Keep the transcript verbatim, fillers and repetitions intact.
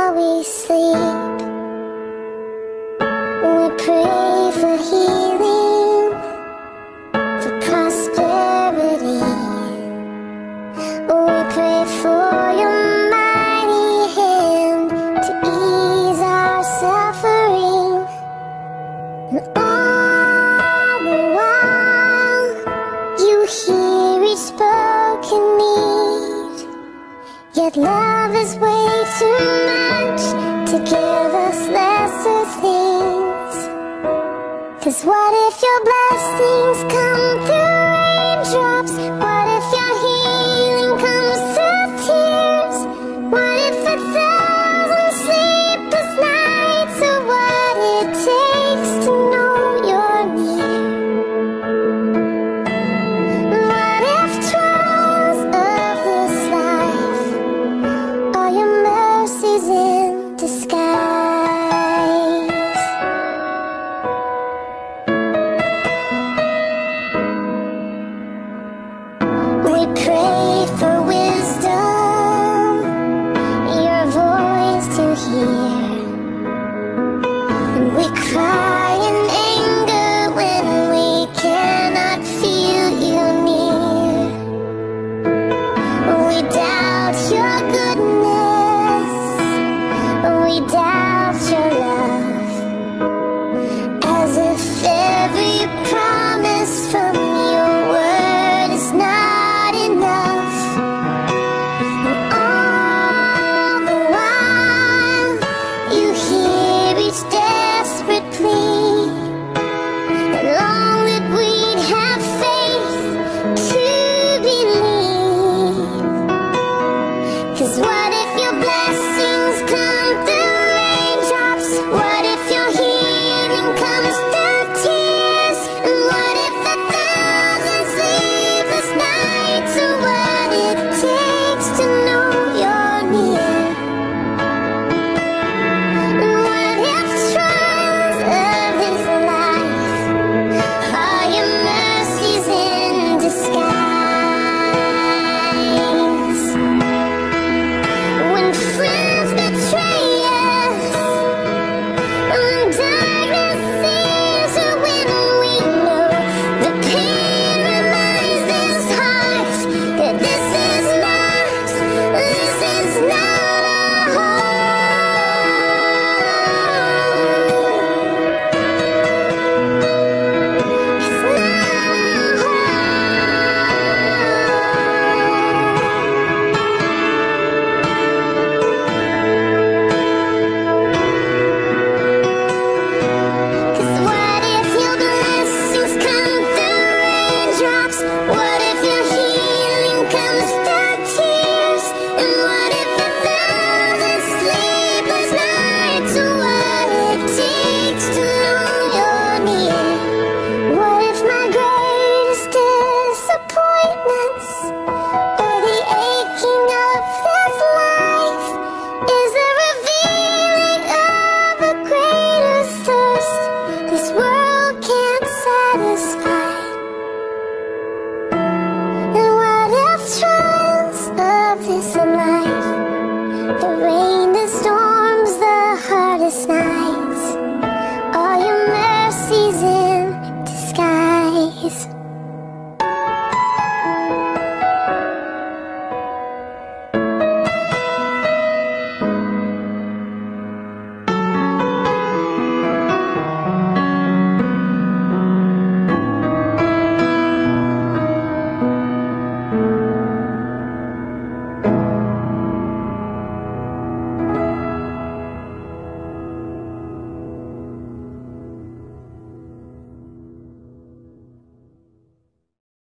while we sleep. We pray for healing, for prosperity. We pray for your mighty hand to ease our suffering. And all the while, you hear each spoken need. Yet love is way too much to give us lesser things. 'Cause what if your blessings come through raindrops? What if your healing comes through tears? What if a thousand sleepless nights are what it takes to know you're near? What if trials of this life are your mercies in disguise? We pray for wisdom, your voice to hear.